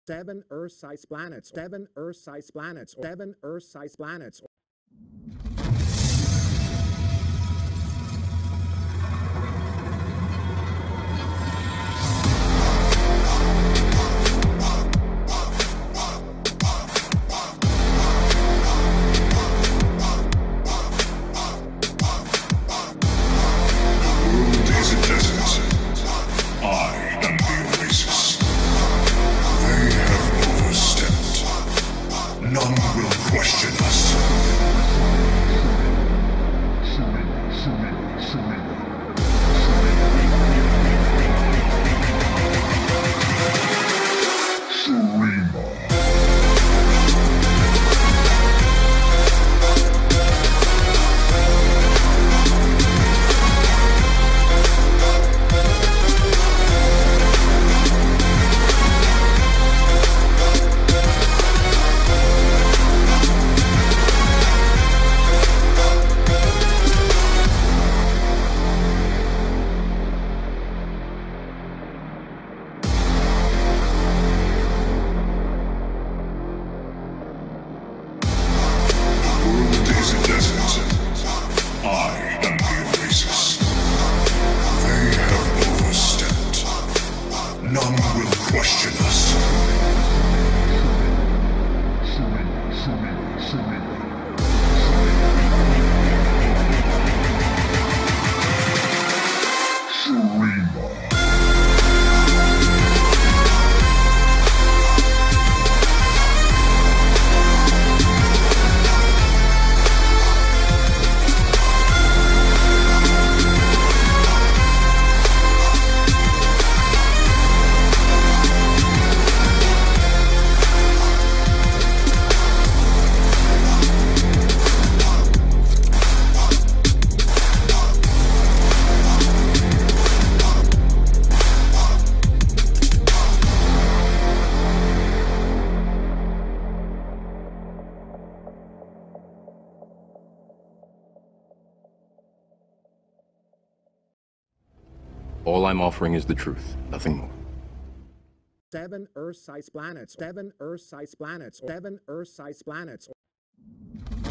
7 Earth-sized planets. 7 Earth-sized planets. 7 Earth-sized planets. None will question us. None will question us. All I'm offering is the truth, nothing more. 7 Earth-sized planets. 7 Earth-sized planets. 7 Earth-sized planets.